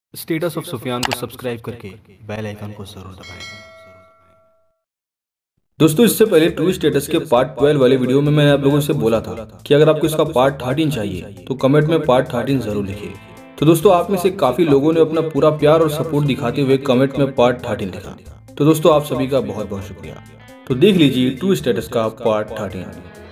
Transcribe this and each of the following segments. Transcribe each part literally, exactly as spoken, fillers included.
Status of Sufiyan को subscribe करके bell icon को जरूर दबाएं। दोस्तों, इससे पहले ट्रू स्टेटस के पार्ट ट्वेल्व वाले वीडियो में मैंने आप लोगों से बोला था कि अगर आपको इसका पार्ट थर्टीन चाहिए तो कमेंट में पार्ट थर्टीन जरूर लिखिए। तो दोस्तों, आप में से काफी लोगों ने अपना पूरा प्यार और सपोर्ट दिखाते हुए कमेंट में पार्ट थर्टीन लिखा। तो दोस्तों, आप सभी का बहुत बहुत शुक्रिया। तो देख लीजिए ट्रू स्टेटस का पार्ट थर्टीन।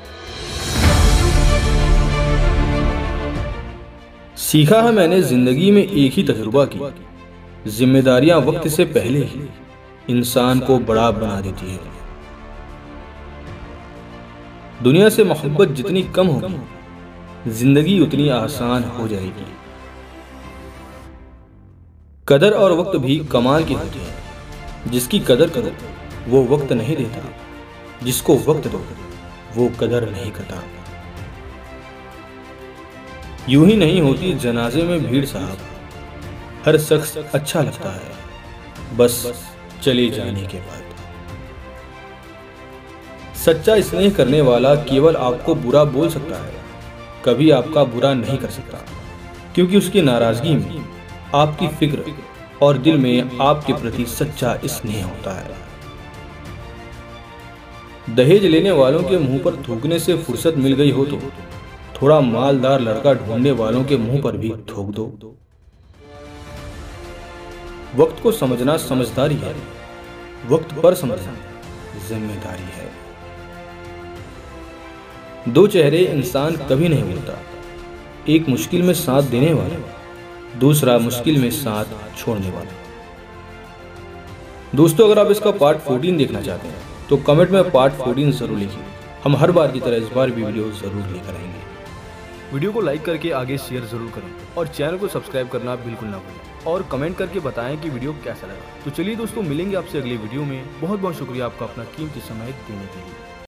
सीखा है मैंने जिंदगी में एक ही तजुर्बा की, जिम्मेदारियां वक्त से पहले ही इंसान को बड़ा बना देती है। दुनिया से मोहब्बत जितनी कम होगी, जिंदगी उतनी आसान हो जाएगी। कदर और वक्त भी कमाल की होती है। जिसकी कदर करो वो वक्त नहीं देता, जिसको वक्त दो वो कदर नहीं करता। यूं ही नहीं होती जनाजे में भीड़ साहब, हर शख्स अच्छा लगता है बस चले जाने के बाद। सच्चा स्नेह करने वाला केवल आपको बुरा बोल सकता है, कभी आपका बुरा नहीं कर सकता, क्योंकि उसकी नाराजगी में आपकी फिक्र और दिल में आपके प्रति सच्चा स्नेह होता है। दहेज लेने वालों के मुंह पर थूकने से फुर्सत मिल गई हो तो थोड़ा मालदार लड़का ढूंढने वालों के मुंह पर भी थूक दो। वक्त को समझना समझदारी है, वक्त पर समझना जिम्मेदारी है। दो चेहरे इंसान कभी नहीं बोलता, एक मुश्किल में साथ देने वाला, दूसरा मुश्किल में साथ छोड़ने वाला। दोस्तों, अगर आप इसका पार्ट चौदह देखना चाहते हैं तो कमेंट में पार्ट चौदह जरूर लिखिए। हम हर बार की तरह इस बार भी वीडियो जरूर लेकर आएंगे। वीडियो को लाइक करके आगे शेयर जरूर करें और चैनल को सब्सक्राइब करना बिल्कुल ना भूलें और कमेंट करके बताएं कि वीडियो कैसा लगा। तो चलिए दोस्तों, मिलेंगे आपसे अगले वीडियो में। बहुत बहुत शुक्रिया आपका अपना कीमती समय देने के लिए।